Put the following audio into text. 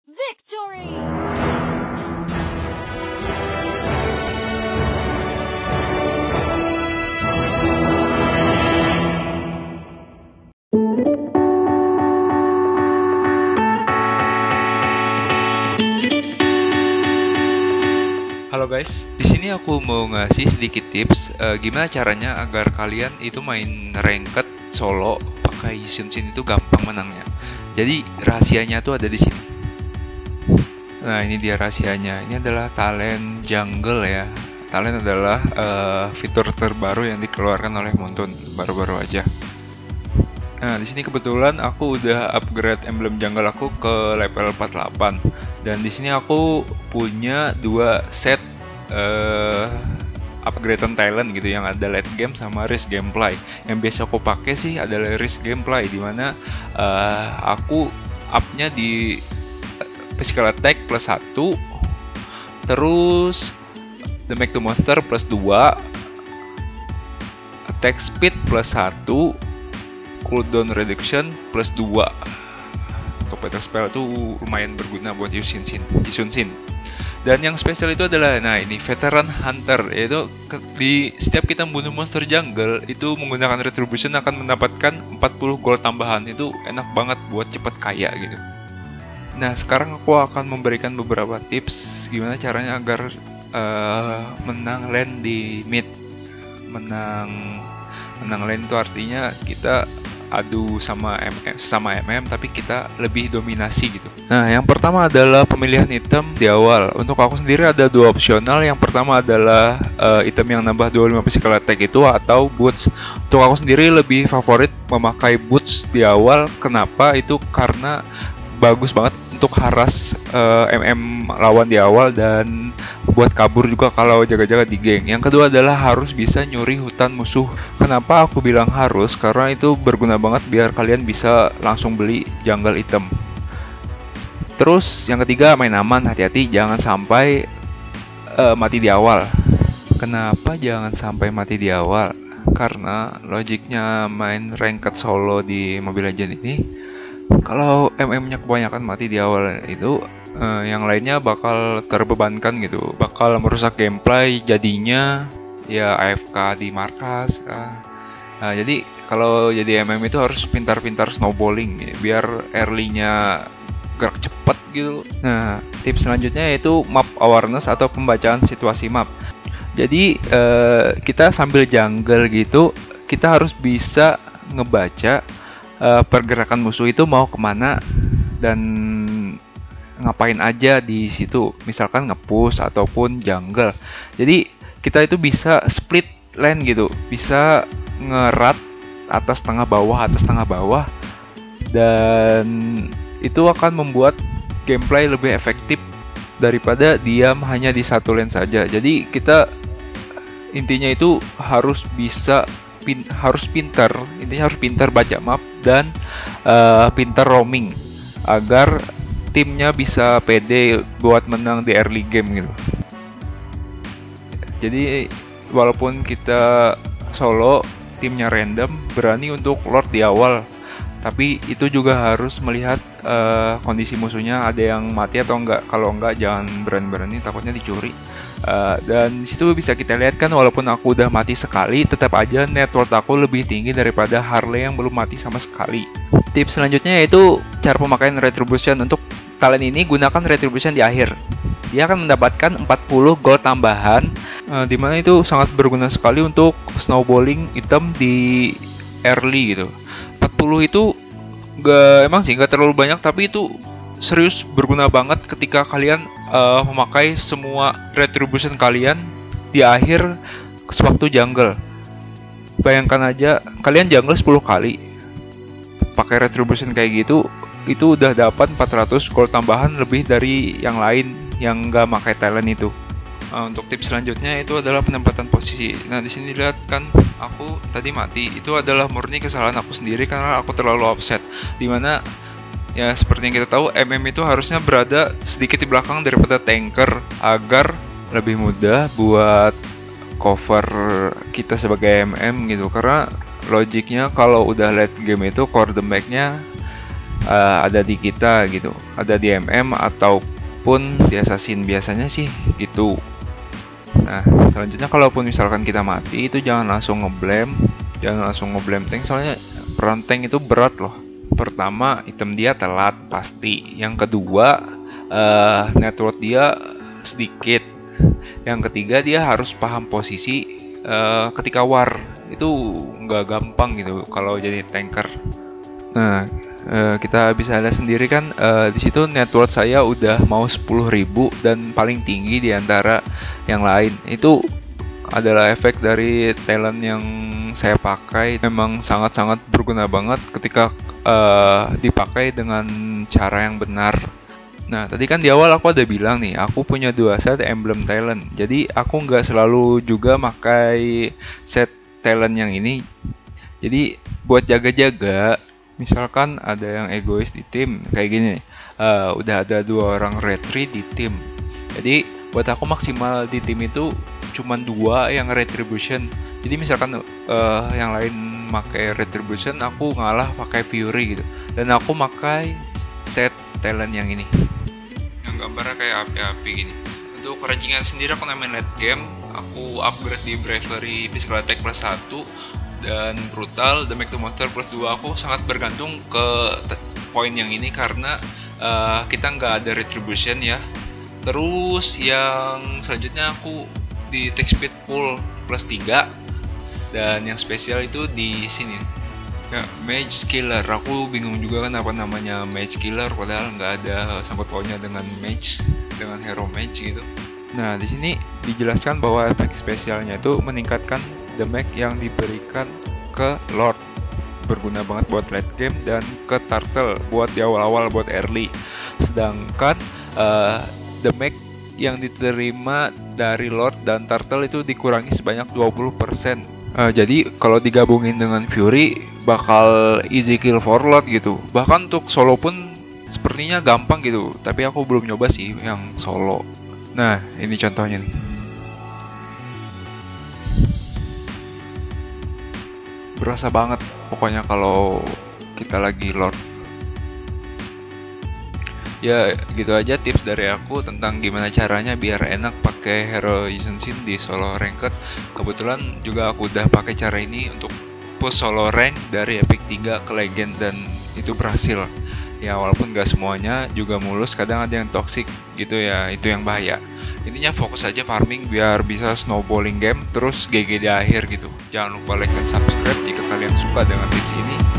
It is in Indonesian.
Victory! Halo guys, di sini aku mau ngasih sedikit tips gimana caranya agar kalian itu main ranked solo pakai Yishun itu gampang menangnya. Jadi rahasianya tuh ada di sini. Nah, ini dia rahasianya. Ini adalah talent jungle ya. Talent adalah fitur terbaru yang dikeluarkan oleh Moonton baru-baru aja. Nah, di sini kebetulan aku udah upgrade emblem jungle aku ke level 48 dan di sini aku punya dua set upgradean talent gitu yang ada late game sama risk gameplay. Yang biasa aku pakai sih adalah risk gameplay dimana aku upnya di physical attack plus 1, terus damage to monster plus 2, attack speed plus 1, cooldown reduction plus 2. Untuk battle spell itu lumayan berguna buat Yishun Shin. Dan yang spesial itu adalah, nah ini Veteran Hunter, yaitu di setiap kita membunuh monster jungle itu menggunakan retribution akan mendapatkan 40 gold tambahan. Itu enak banget buat cepat kaya gitu. Nah, sekarang aku akan memberikan beberapa tips gimana caranya agar menang lane di mid. Menang lane itu artinya kita adu sama MM tapi kita lebih dominasi gitu. Nah, yang pertama adalah pemilihan item di awal. Untuk aku sendiri ada dua opsional. Yang pertama adalah item yang nambah 25 physical attack itu atau boots. Untuk aku sendiri lebih favorit memakai boots di awal. Kenapa? Itu karena bagus banget untuk haras MM lawan di awal dan buat kabur juga kalau jaga-jaga di geng. Yang kedua adalah harus bisa nyuri hutan musuh. Kenapa aku bilang harus? Karena itu berguna banget biar kalian bisa langsung beli jungle item. Terus yang ketiga, main aman, hati-hati jangan sampai mati di awal. Kenapa jangan sampai mati di awal? Karena logiknya main ranked solo di Mobile Legends ini, kalau MM-nya kebanyakan mati di awal itu, yang lainnya bakal terbebankan gitu, bakal merusak gameplay, jadinya ya AFK di markas. Nah, jadi kalau jadi MM itu harus pintar-pintar snowballing ya, biar early-nya gerak cepet gitu. Nah, tips selanjutnya yaitu map awareness atau pembacaan situasi map. Jadi kita sambil jungle gitu, kita harus bisa ngebaca pergerakan musuh itu mau kemana dan ngapain aja di situ, misalkan nge-push ataupun jungle. Jadi kita itu bisa split lane gitu, bisa ngerat atas tengah bawah, dan itu akan membuat gameplay lebih efektif daripada diam hanya di satu lane saja. Jadi kita intinya itu harus bisa harus pintar baca map dan pintar roaming agar timnya bisa pede buat menang di early game gitu. Jadi walaupun kita solo, timnya random, berani untuk lord di awal, tapi itu juga harus melihat kondisi musuhnya, ada yang mati atau enggak. Kalau enggak jangan berani-berani, takutnya dicuri. Dan disitu bisa kita lihat kan, walaupun aku udah mati sekali, tetap aja net worth aku lebih tinggi daripada Harley yang belum mati sama sekali. Tips selanjutnya yaitu cara pemakaian retribution. Untuk talent ini gunakan retribution di akhir. Dia akan mendapatkan 40 gold tambahan, dimana itu sangat berguna sekali untuk snowballing item di early gitu. 40 itu emang sih nggak terlalu banyak, tapi itu serius berguna banget ketika kalian memakai semua retribution kalian di akhir sewaktu jungle. Bayangkan aja kalian jungle 10 kali pakai retribution kayak gitu, itu udah dapat 400 gold tambahan lebih dari yang lain yang nggak pakai talent itu. Untuk tips selanjutnya itu adalah penempatan posisi. Nah, di sini lihat kan aku tadi mati, itu adalah murni kesalahan aku sendiri karena aku terlalu offset, dimana ya seperti yang kita tahu MM itu harusnya berada sedikit di belakang daripada tanker agar lebih mudah buat cover kita sebagai MM gitu. Karena logiknya kalau udah late game itu core damage-nya ada di kita gitu, ada di MM ataupun di assassin, biasanya sih gitu. Nah, selanjutnya kalaupun misalkan kita mati, itu jangan langsung ngeblame tank, soalnya peran tank itu berat loh. Pertama, item dia telat pasti. Yang kedua, network dia sedikit. Yang ketiga, dia harus paham posisi ketika war. Itu nggak gampang gitu kalau jadi tanker. Nah, kita bisa lihat sendiri kan, di situ network saya udah mau 10.000 dan paling tinggi di antara yang lain. Itu adalah efek dari talent yang saya pakai. Memang sangat-sangat berguna banget ketika dipakai dengan cara yang benar. Nah, tadi kan di awal aku ada bilang nih, aku punya 2 set emblem talent. Jadi aku nggak selalu juga pakai set talent yang ini. Jadi buat jaga-jaga, misalkan ada yang egois di tim kayak gini nih, udah ada 2 orang retreat di tim. Jadi buat aku maksimal di tim itu cuman 2 yang retribution. Jadi misalkan yang lain pakai retribution, aku ngalah pakai fury gitu. Dan aku pakai set talent yang ini, yang gambarnya kayak api-api gini. Untuk kerajinan sendiri aku namain late game, aku upgrade di bravery, physical attack plus 1 dan brutal, damage to monster plus 2. Aku sangat bergantung ke poin yang ini karena kita nggak ada retribution ya. Terus yang selanjutnya aku di attack speed full plus 3, dan yang spesial itu di sini ya, mage killer. Aku bingung juga kan apa namanya mage killer, padahal nggak ada sangkut pautnya dengan mage, dengan hero mage gitu. Nah, di sini dijelaskan bahwa efek spesialnya itu meningkatkan damage yang diberikan ke Lord. Berguna banget buat late game, dan ke Turtle buat di awal-awal buat early. Sedangkan damage yang diterima dari Lord dan Turtle itu dikurangi sebanyak 20%. Jadi kalau digabungin dengan Fury bakal easy kill for Lord gitu. Bahkan untuk solo pun sepertinya gampang gitu, tapi aku belum nyoba sih yang solo. Nah, ini contohnya nih. Berasa banget pokoknya kalau kita lagi Lord. Ya, gitu aja tips dari aku tentang gimana caranya biar enak pakai hero Yunshin di solo ranked. Kebetulan juga aku udah pakai cara ini untuk push solo rank dari epic 3 ke legend, dan itu berhasil. Ya, walaupun gak semuanya juga mulus, kadang ada yang toxic gitu ya, itu yang bahaya. Intinya fokus aja farming biar bisa snowballing game terus GG di akhir gitu. Jangan lupa like dan subscribe jika kalian suka dengan tips ini.